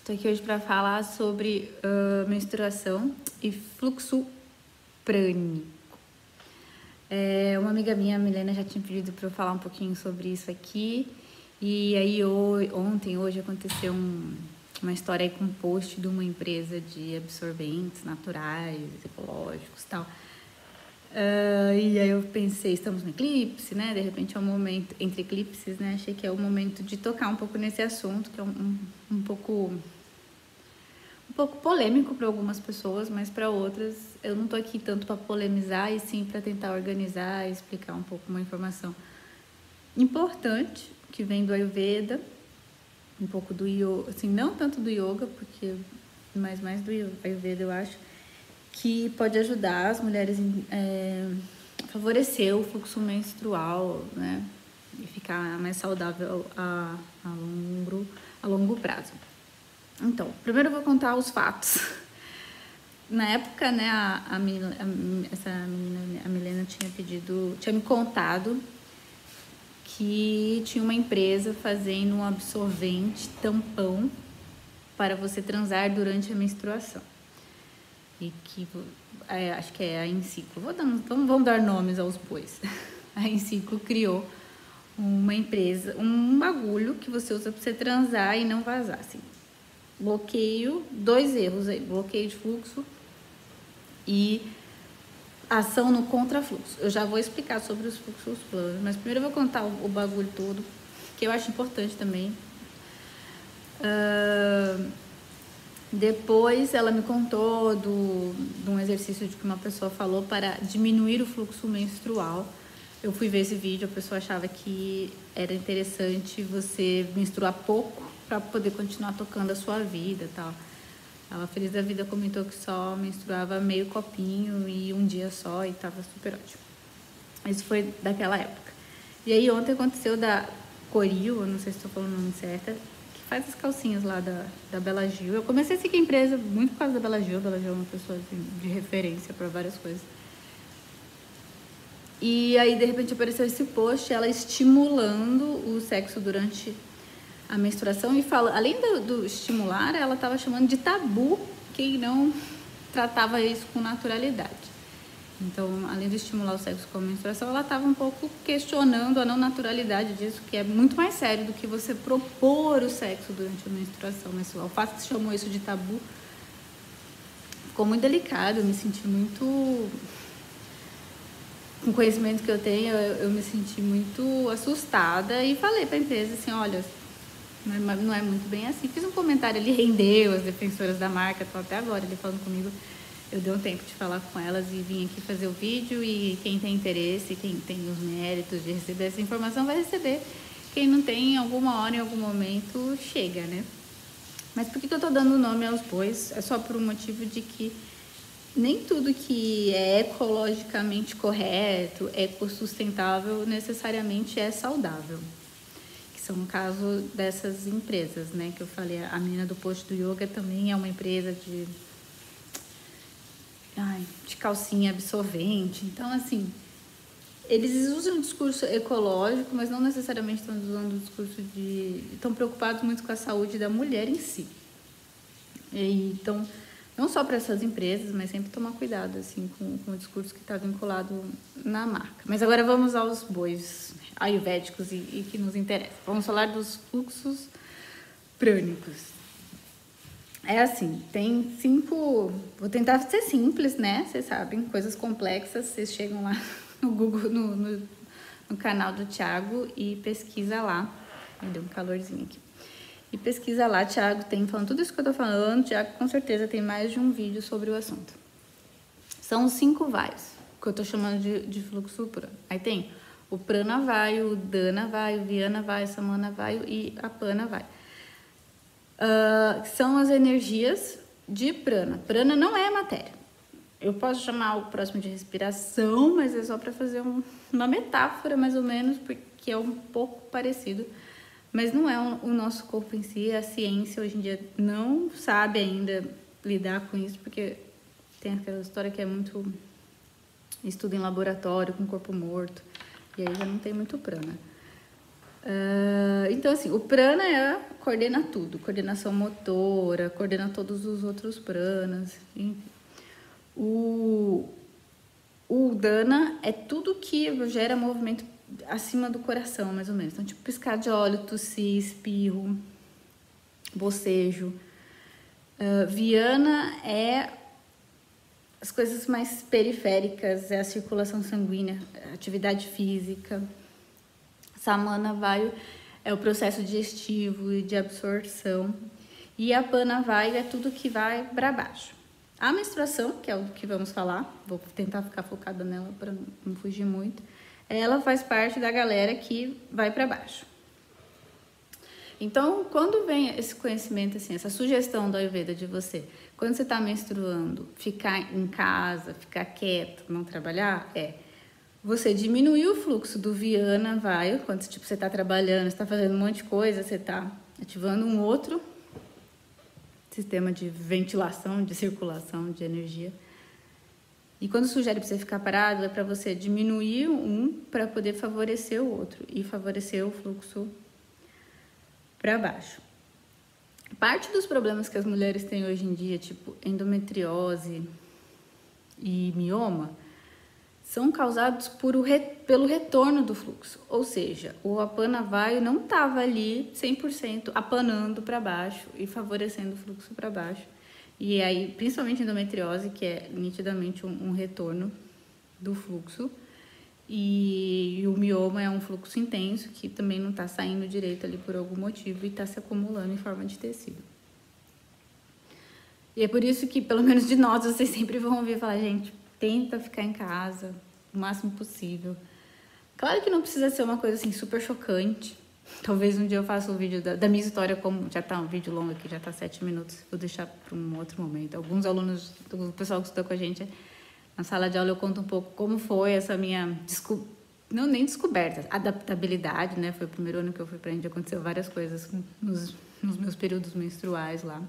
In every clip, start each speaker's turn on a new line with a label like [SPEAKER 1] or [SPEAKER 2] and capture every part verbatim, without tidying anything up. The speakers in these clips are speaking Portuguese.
[SPEAKER 1] Estou aqui hoje para falar sobre uh, menstruação e fluxo prânico. É, uma amiga minha, a Milena, já tinha pedido para eu falar um pouquinho sobre isso aqui. E aí ontem, hoje, aconteceu um, uma história aí com um post de uma empresa de absorventes naturais, ecológicos e tal. Uh, e aí eu pensei, estamos no eclipse, né? De repente é um momento, entre eclipses, né? Achei que é o momento de tocar um pouco nesse assunto, que é um, um, um pouco... um pouco polêmico para algumas pessoas, mas para outras eu não tô aqui tanto para polemizar e sim para tentar organizar e explicar um pouco uma informação importante que vem do Ayurveda, um pouco do yoga, assim, não tanto do yoga, porque mas mais do Ayurveda eu acho, que pode ajudar as mulheres é, a favorecer o fluxo menstrual, né, e ficar mais saudável a, a, longo, a longo prazo. Então, primeiro eu vou contar os fatos. Na época, né, a, a, menina, a essa menina, a Milena tinha pedido, tinha me contado que tinha uma empresa fazendo um absorvente tampão para você transar durante a menstruação. E que, é, acho que é a Enciclo, vou dar, vamos, vamos dar nomes aos bois. A Enciclo criou uma empresa, um bagulho que você usa para você transar e não vazar, assim. Bloqueio, dois erros aí, bloqueio de fluxo e ação no contrafluxo. Eu já vou explicar sobre os fluxos planos, mas primeiro eu vou contar o, o bagulho todo, que eu acho importante também. Uh, depois ela me contou do, de um exercício de que uma pessoa falou para diminuir o fluxo menstrual. Eu fui ver esse vídeo, a pessoa achava que era interessante você menstruar pouco para poder continuar tocando a sua vida e tal. Ela, feliz da vida, comentou que só menstruava meio copinho e um dia só e tava super ótimo. Isso foi daquela época. E aí ontem aconteceu da Coril, eu não sei se estou falando o nome certo, que faz as calcinhas lá da, da Bela Gil. Eu comecei a seguir a empresa muito por causa da Bela Gil. A Bela Gil é uma pessoa de, de referência para várias coisas. E aí, de repente, apareceu esse post, ela estimulando o sexo durante a menstruação e fala, além do, do estimular, ela estava chamando de tabu quem não tratava isso com naturalidade. Então, além de estimular o sexo com a menstruação, ela estava um pouco questionando a não naturalidade disso, que é muito mais sério do que você propor o sexo durante a menstruação. Mas o fato que chamou isso de tabu ficou muito delicado, eu me senti muito... Com o conhecimento que eu tenho, eu, eu me senti muito assustada e falei para a empresa assim, olha, não é, não é muito bem assim. Fiz um comentário ali, rendeu as defensoras da marca, estão até agora ali falando comigo. Eu dei um tempo de falar com elas e vim aqui fazer o vídeo e quem tem interesse, quem tem os méritos de receber essa informação vai receber. Quem não tem, em alguma hora, em algum momento, chega, né? Mas por que, que eu tô dando nome aos bois? É só por um motivo de que nem tudo que é ecologicamente correto, ecossustentável, necessariamente é saudável. Que são o caso dessas empresas, né? Que eu falei, a menina do post do yoga também é uma empresa de, ai, de calcinha absorvente. Então, assim, eles usam o discurso ecológico, mas não necessariamente estão usando o discurso de... Estão preocupados muito com a saúde da mulher em si. E, então... Não só para essas empresas, mas sempre tomar cuidado assim, com, com o discurso que está vinculado na marca. Mas agora vamos aos bois ayurvédicos e, e que nos interessam. Vamos falar dos fluxos prânicos. É assim, tem cinco... Vou tentar ser simples, né? Vocês sabem, coisas complexas. Vocês chegam lá no Google, no, no, no canal do Thiago e pesquisa lá. Me deu um calorzinho aqui. E pesquisa lá, Thiago tem falando tudo isso que eu tô falando, Thiago com certeza tem mais de um vídeo sobre o assunto. São os cinco vaios, que eu tô chamando de, de fluxo prana. Aí tem o prana vaio, o dana vaio, o viana vaio, samana vaio e a pana vaio. Uh, são as energias de prana. Prana não é matéria. Eu posso chamar o próximo de respiração, mas é só para fazer um, uma metáfora mais ou menos, porque é um pouco parecido. Mas não é o nosso corpo em si, a ciência hoje em dia não sabe ainda lidar com isso, porque tem aquela história que é muito estudo em laboratório, com corpo morto, e aí já não tem muito prana. Uh, então, assim, o prana é, coordena tudo, coordenação motora, coordena todos os outros pranas, enfim. O, o dana é tudo que gera movimento acima do coração, mais ou menos. Então, tipo, piscar de olho, tossir, espirro, bocejo. Uh, Viana é as coisas mais periféricas, é a circulação sanguínea, a atividade física. Samana Vayu é o processo digestivo e de absorção. E a Apana Vayu é tudo que vai para baixo. A menstruação, que é o que vamos falar, vou tentar ficar focada nela para não fugir muito, ela faz parte da galera que vai para baixo. Então, quando vem esse conhecimento, assim, essa sugestão do Ayurveda de você, quando você está menstruando, ficar em casa, ficar quieto, não trabalhar, é você diminuir o fluxo do Viana Vayu, quando tipo, você está trabalhando, você está fazendo um monte de coisa, você está ativando um outro sistema de ventilação, de circulação, de energia. E quando sugere para você ficar parado, é para você diminuir um para poder favorecer o outro e favorecer o fluxo para baixo. Parte dos problemas que as mulheres têm hoje em dia, tipo endometriose e mioma, são causados por o re... pelo retorno do fluxo. Ou seja, o Apana Vayu não estava ali cem por cento apanando para baixo e favorecendo o fluxo para baixo. E aí, principalmente endometriose, que é nitidamente um, um retorno do fluxo. E, e o mioma é um fluxo intenso que também não está saindo direito ali por algum motivo e está se acumulando em forma de tecido. E é por isso que, pelo menos de nós, vocês sempre vão ouvir falar, gente, tenta ficar em casa o máximo possível. Claro que não precisa ser uma coisa assim super chocante. Talvez um dia eu faça um vídeo da, da minha história, como já tá um vídeo longo aqui, já tá sete minutos, vou deixar para um outro momento. Alguns alunos, o pessoal que estuda com a gente, na sala de aula eu conto um pouco como foi essa minha, desco... não nem descoberta, adaptabilidade, né? Foi o primeiro ano que eu fui pra Índia, aconteceu várias coisas nos, nos meus períodos menstruais lá.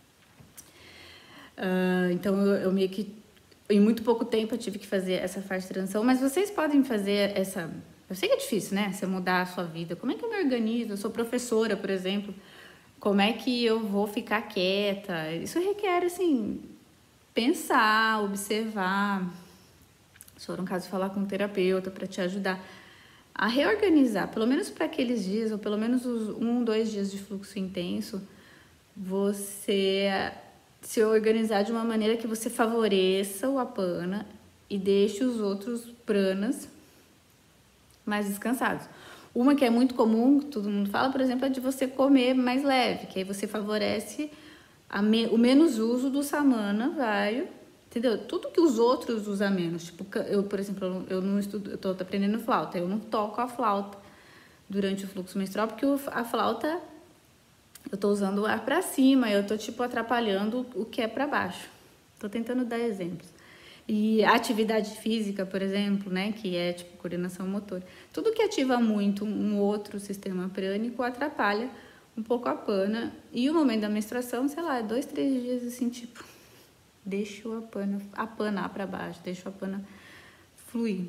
[SPEAKER 1] Uh, então eu, eu meio que em muito pouco tempo eu tive que fazer essa fase de transição, mas vocês podem fazer essa... Eu sei que é difícil, né? Você mudar a sua vida. Como é que eu me organizo? Eu sou professora, por exemplo. Como é que eu vou ficar quieta? Isso requer, assim, pensar, observar. Se for um caso, falar com um terapeuta para te ajudar a reorganizar. Pelo menos para aqueles dias, ou pelo menos os um, dois dias de fluxo intenso, você se organizar de uma maneira que você favoreça o apana e deixe os outros pranas mais descansados. Uma que é muito comum, que todo mundo fala, por exemplo, é de você comer mais leve, que aí você favorece a me, o menos uso do samana vayu, entendeu? Tudo que os outros usam menos. Tipo, eu, por exemplo, eu não estudo, eu tô aprendendo flauta, eu não toco a flauta durante o fluxo menstrual, porque a flauta eu tô usando o ar para cima, eu tô tipo atrapalhando o que é para baixo. Tô tentando dar exemplos. E a atividade física, por exemplo, né, que é tipo coordenação motor. Tudo que ativa muito um outro sistema prânico atrapalha um pouco a pana. E o momento da menstruação, sei lá, dois, três dias assim, tipo, deixa a pana apanar para baixo, deixa a pana fluir.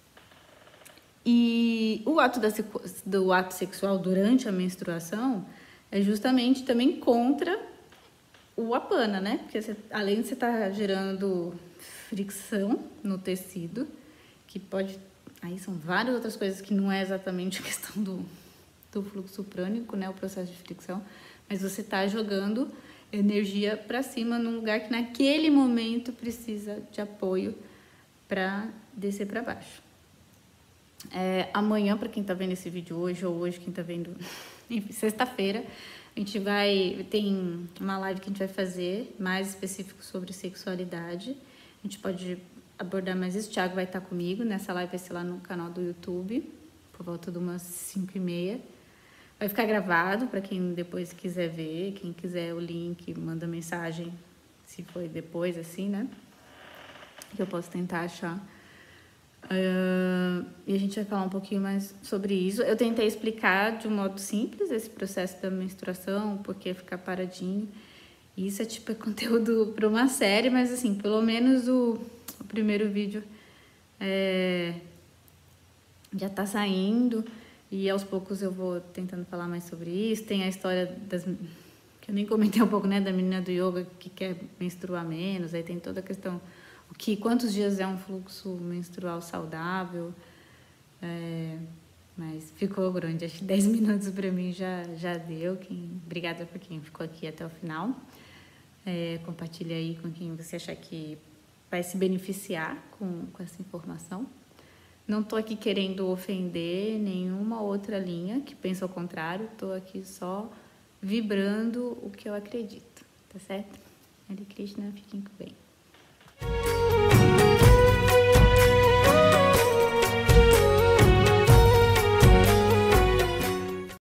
[SPEAKER 1] E o ato da, do ato sexual durante a menstruação é justamente também contra o apana, né? Porque você, além de você estar gerando fricção no tecido, que pode... Aí são várias outras coisas que não é exatamente a questão do, do fluxo prânico, né? O processo de fricção. Mas você está jogando energia para cima num lugar que naquele momento precisa de apoio para descer para baixo. É, amanhã, para quem está vendo esse vídeo hoje, ou hoje quem está vendo... Enfim, sexta-feira, a gente vai... Tem uma live que a gente vai fazer mais específico sobre sexualidade. A gente pode abordar mais isso. O Thiago vai estar comigo. Nessa live vai ser lá no canal do YouTube, por volta de umas cinco e meia. Vai ficar gravado para quem depois quiser ver. Quem quiser o link, manda mensagem, se foi depois, assim, né? Que eu posso tentar achar. Uh, e a gente vai falar um pouquinho mais sobre isso. Eu tentei explicar de um modo simples esse processo da menstruação, porque ficar paradinho. Isso é tipo é conteúdo para uma série, mas assim, pelo menos o, o primeiro vídeo é, já tá saindo. E aos poucos eu vou tentando falar mais sobre isso. Tem a história das... que eu nem comentei um pouco, né? Da menina do yoga que quer menstruar menos. Aí tem toda a questão... O que, quantos dias é um fluxo menstrual saudável? É, mas ficou grande. Acho que dez minutos para mim já, já deu. Quem, obrigada por quem ficou aqui até o final. É, compartilha aí com quem você achar que vai se beneficiar com, com essa informação. Não estou aqui querendo ofender nenhuma outra linha que pensa ao contrário. Estou aqui só vibrando o que eu acredito. Tá certo? Hare Krishna, fiquem bem.